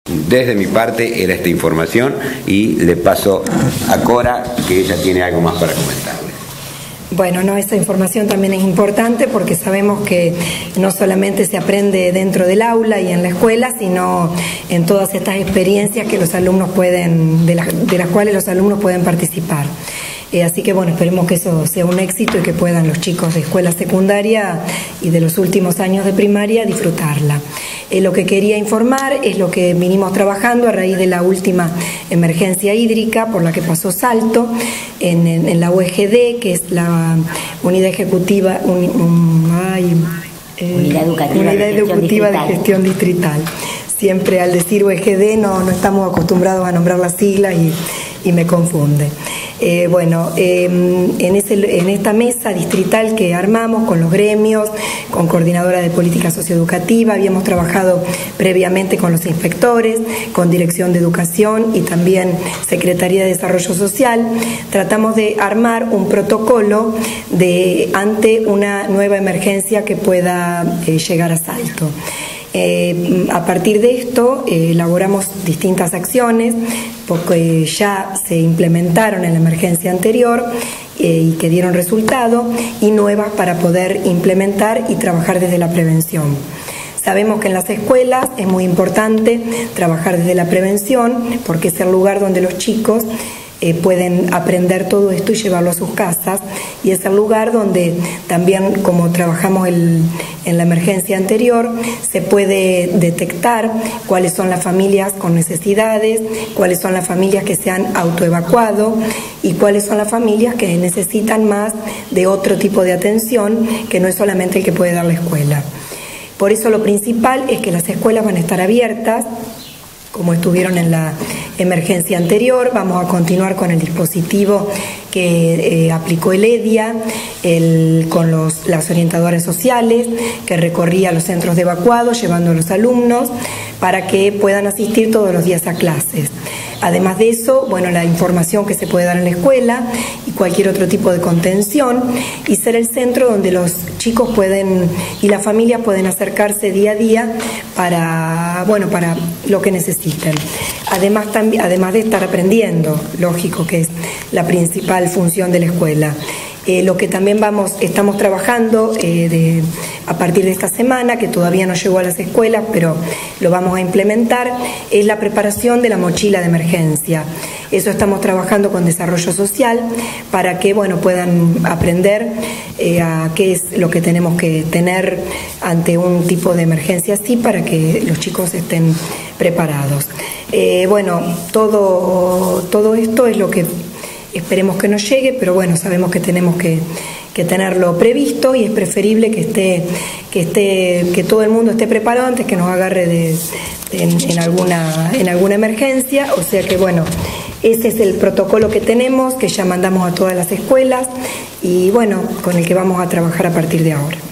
Desde mi parte era esta información y le paso a Cora, que ella tiene algo más para comentarle. Bueno, no, esta información también es importante porque sabemos que no solamente se aprende dentro del aula y en la escuela, sino en todas estas experiencias que los alumnos pueden, de las cuales los alumnos pueden participar. Así que bueno, esperemos que eso sea un éxito y que puedan los chicos de escuela secundaria y de los últimos años de primaria disfrutarla. Lo que quería informar es lo que vinimos trabajando a raíz de la última emergencia hídrica por la que pasó Salto en la UEGD, que es la Unidad Ejecutiva, Unidad Educativa de Gestión Distrital. Siempre al decir UEGD no estamos acostumbrados a nombrar las siglas y me confunde. En esta mesa distrital que armamos con los gremios, con coordinadora de política socioeducativa, habíamos trabajado previamente con los inspectores, con Dirección de Educación y también Secretaría de Desarrollo Social. Tratamos de armar un protocolo ante una nueva emergencia que pueda llegar a Salto. A partir de esto elaboramos distintas acciones porque ya se implementaron en la emergencia anterior y que dieron resultado, y nuevas para poder implementar y trabajar desde la prevención. Sabemos que en las escuelas es muy importante trabajar desde la prevención porque es el lugar donde los chicos pueden aprender todo esto y llevarlo a sus casas, y es el lugar donde también, como trabajamos en la emergencia anterior, se puede detectar cuáles son las familias con necesidades, cuáles son las familias que se han autoevacuado y cuáles son las familias que necesitan más de otro tipo de atención que no es solamente el que puede dar la escuela. Por eso lo principal es que las escuelas van a estar abiertas como estuvieron en la emergencia anterior. Vamos a continuar con el dispositivo que aplicó el EDIA, con las orientadoras sociales, que recorría los centros de evacuados llevando a los alumnos para que puedan asistir todos los días a clases. Además de eso, bueno, la información que se puede dar en la escuela y cualquier otro tipo de contención, y ser el centro donde los chicos y las familias pueden acercarse día a día para lo que necesiten. Además de estar aprendiendo, lógico que es la principal función de la escuela. Lo que también estamos trabajando a partir de esta semana, que todavía no llegó a las escuelas, pero lo vamos a implementar, es la preparación de la mochila de emergencia. Eso estamos trabajando con Desarrollo Social para que puedan aprender a qué es lo que tenemos que tener ante un tipo de emergencia así, para que los chicos estén preparados. Todo esto es lo que esperemos que nos llegue, pero bueno, sabemos que tenemos que tenerlo previsto, y es preferible que todo el mundo esté preparado antes que nos agarre en alguna emergencia. O sea que bueno, ese es el protocolo que tenemos, que ya mandamos a todas las escuelas y bueno, con el que vamos a trabajar a partir de ahora.